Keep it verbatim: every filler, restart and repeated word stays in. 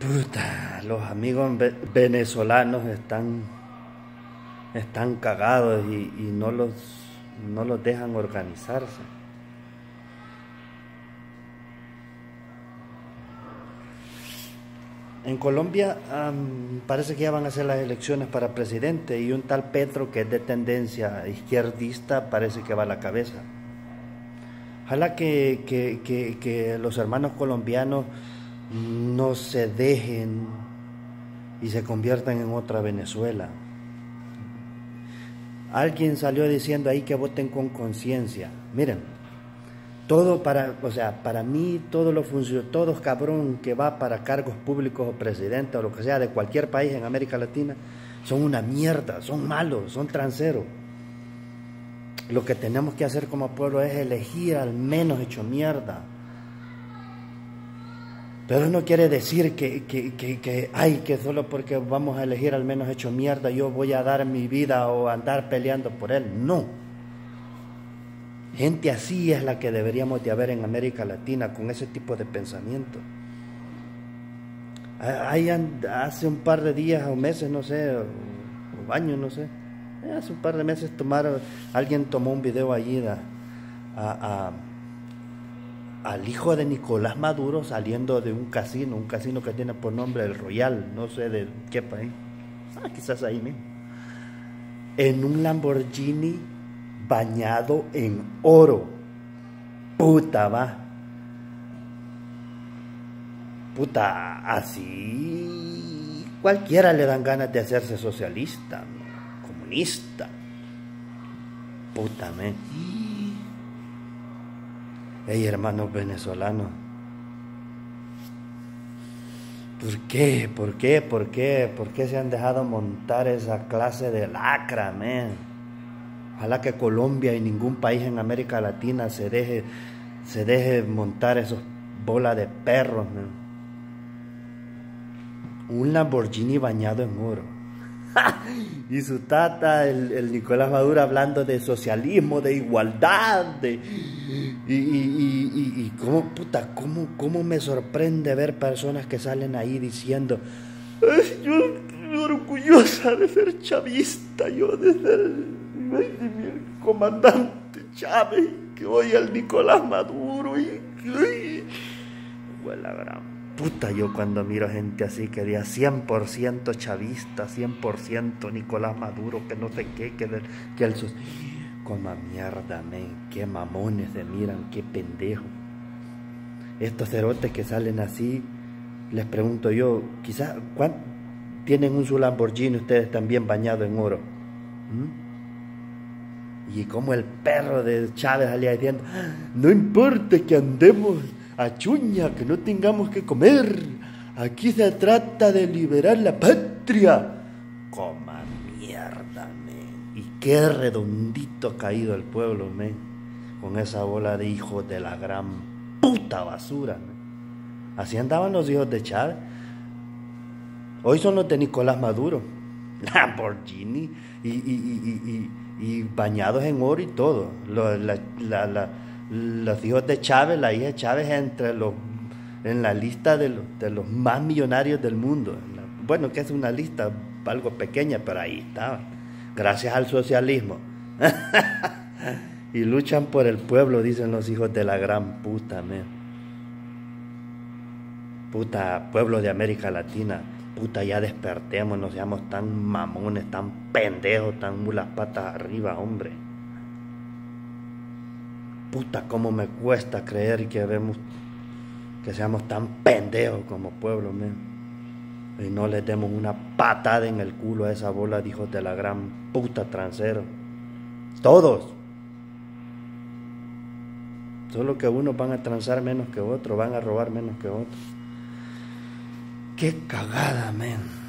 Puta, los amigos ve- venezolanos están, están cagados y, y no los, no los dejan organizarse. En Colombia am, parece que ya van a ser las elecciones para presidente y un tal Petro que es de tendencia izquierdista parece que va a la cabeza. Ojalá que, que, que, que los hermanos colombianos no se dejen y se conviertan en otra Venezuela. Alguien salió diciendo ahí que voten con conciencia. Miren, todo para, o sea, para mí todos los funcionarios, todos cabrón que va para cargos públicos o presidente o lo que sea de cualquier país en América Latina son una mierda, son malos, son transeros. Lo que tenemos que hacer como pueblo es elegir al menos hecho mierda. Pero no quiere decir que, que, que, que, ay, que solo porque vamos a elegir al menos hecho mierda yo voy a dar mi vida o andar peleando por él. No. Gente así es la que deberíamos de haber en América Latina, con ese tipo de pensamiento. Hay, hace un par de días o meses, no sé, o, o años, no sé, hace un par de meses tomaron, alguien tomó un video allí a, a, a al hijo de Nicolás Maduro saliendo de un casino, un casino que tiene por nombre el Royal, no sé de qué país, ah, quizás ahí mismo, en un Lamborghini bañado en oro. Puta, va. Puta, así cualquiera le dan ganas de hacerse socialista, ¿no? Comunista. Puta, men. Ey, hermanos venezolanos, ¿por qué? ¿Por qué? ¿Por qué? ¿Por qué se han dejado montar esa clase de lacra, men? Ojalá que Colombia y ningún país en América Latina se deje, se deje montar esos bolas de perros, men. Un Lamborghini bañado en oro. Y su tata, el, el Nicolás Maduro, hablando de socialismo, de igualdad, de... Y, y, y, y, y cómo, puta, cómo, cómo me sorprende ver personas que salen ahí diciendo: "Ay, yo estoy orgullosa de ser chavista, yo de ser el comandante Chávez, que voy al Nicolás Maduro y... y bueno, la gran puta, yo cuando miro gente así que diga cien por ciento chavista, cien por ciento Nicolás Maduro, que no sé qué, que, el, que el... Coma mierda, men, qué mamones se miran, qué pendejo. Estos cerotes que salen así, les pregunto yo, quizás, ¿tienen un su Lamborghini ustedes también bañado en oro? ¿Mm? Y como el perro de Chávez salía diciendo: no importa que andemos a chuña, que no tengamos que comer, aquí se trata de liberar la patria. Coma mierda, men. Y qué redondito ha caído el pueblo, men, con esa bola de hijos de la gran puta basura, men. Así andaban los hijos de Chávez. Hoy son los de Nicolás Maduro, Lamborghini y, y, y, y, y bañados en oro y todo. Lo, la, la, la, los hijos de Chávez, la hija de Chávez, entre los, en la lista de los, de los más millonarios del mundo. Bueno, que es una lista algo pequeña, pero ahí estaban, gracias al socialismo. Y luchan por el pueblo, dicen los hijos de la gran puta, man. Puta, pueblo de América Latina, puta, ya despertemos, no seamos tan mamones, tan pendejos, tan mulas patas arriba, hombre. Puta, cómo me cuesta creer que vemos, que seamos tan pendejos como pueblo, man. Y no les demos una patada en el culo a esa bola de hijos de la gran puta transero. Todos. Solo que unos van a transar menos que otros, van a robar menos que otros. Qué cagada, men.